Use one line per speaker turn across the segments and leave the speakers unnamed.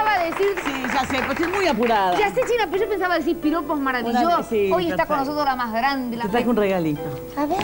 pensaba decir...
Sí, ya sé, pues estoy muy apurada.
Ya sé, China, pero yo pensaba decir piropos maravillosos.
Sí,
hoy está con nosotros la más grande, la
Te traje un regalito.
A ver.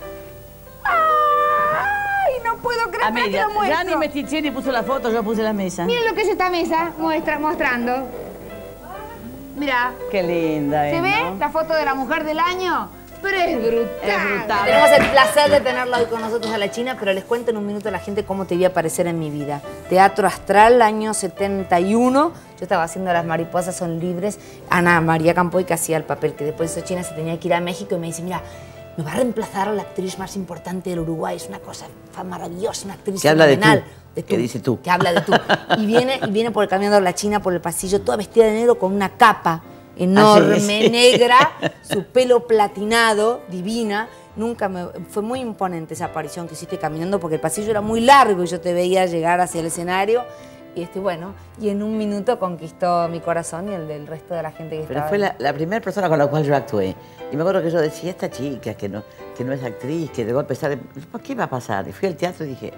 ¡Ay! No puedo creer.
Amelia,
que lo muestro.
ya ni Mestiché ni puso la foto, yo puse la mesa.
Miren lo que es esta mesa, mostrando. Mirá.
Qué linda,
¿Se ve
¿no?
la foto de la mujer del año? Pero es brutal.
Es brutal.
Tenemos el placer de tenerla hoy con nosotros a la China, pero les cuento en un minuto a la gente cómo te vi aparecer en mi vida. Teatro Astral, año 71. Yo estaba haciendo Las mariposas son libres. Ana María Campoy, que hacía el papel, que después de China se tenía que ir a México y me dice, mira, me va a reemplazar a la actriz más importante del Uruguay. Es una cosa maravillosa, una actriz
que habla
fenomenal.
de tú. Que dice tú.
Que habla de tú. Y viene por caminando la China por el pasillo, toda vestida de negro con una capa enorme, negra, su pelo platinado, divina. Fue muy imponente esa aparición que hiciste caminando porque el pasillo era muy largo y yo te veía llegar hacia el escenario. Y bueno, y en un minuto conquistó mi corazón y el del resto de la gente que estaba.
Pero fue la primera persona con la cual yo actué. Y me acuerdo que yo decía, esta chica que no es actriz, que de golpe sale, ¿qué va a pasar? Y fui al teatro y dije,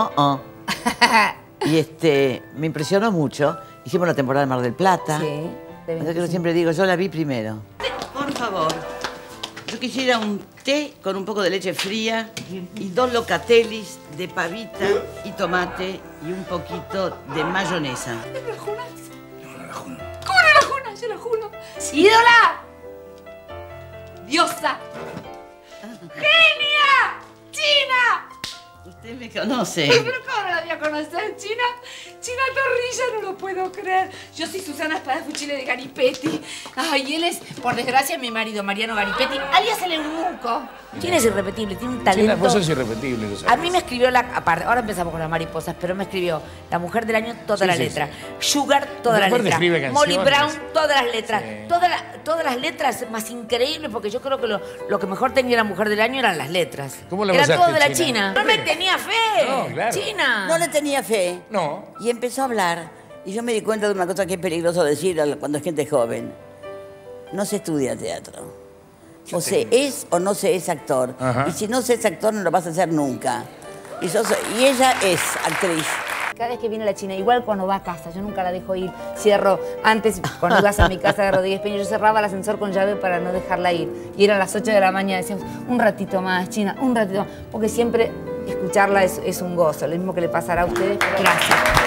Y me impresionó mucho. Hicimos la temporada de Mar del Plata.
Sí.
Entonces yo siempre digo, yo la vi primero. Por favor, yo quisiera un té con un poco de leche fría y 2 locatellis de pavita y tomate y un poquito de mayonesa.
¿No la juras? No la juro. ¿Cómo no la juras? Yo la juro. ¡Ídola! ¡Diosa! ¡Genia! ¡China!
Usted me conoce.
¿Pero cómo no la voy a conocer? China Torrilla, no lo puedo creer. Yo soy Susana Spadafucile de Garipetti. Ay, él es, por desgracia, mi marido, Mariano Garipetti, alias el eunuco.
China es irrepetible, tiene un talento.
China, vos sos irrepetible.
A mí me escribió aparte, ahora empezamos con las mariposas, pero me escribió La Mujer del Año, toda la letra. Sugar, toda la letra. Molly Brown, todas las letras. Todas las letras más increíbles, porque yo creo que lo que mejor tenía La Mujer del Año eran las letras.
¿Cómo la
Era
pasaste,
todo de la
China?
China. No me tenía fe.
No, claro.
China.
No le tenía fe.
No.
Y empezó a hablar. Y yo me di cuenta de una cosa que es peligroso decir cuando es gente joven. No se estudia teatro. O se es o no se es actor.
Ajá.
Y si no se es actor, no lo vas a hacer nunca. Y ella es actriz.
Cada vez que viene la China, igual cuando va a casa, yo nunca la dejo ir. Cierro, antes, cuando ibas a mi casa de Rodríguez Peña, yo cerraba el ascensor con llave para no dejarla ir. Y eran las 8 de la mañana, decíamos, un ratito más, China, un ratito más. Porque siempre escucharla es un gozo, lo mismo que le pasará a ustedes. Pero... Gracias.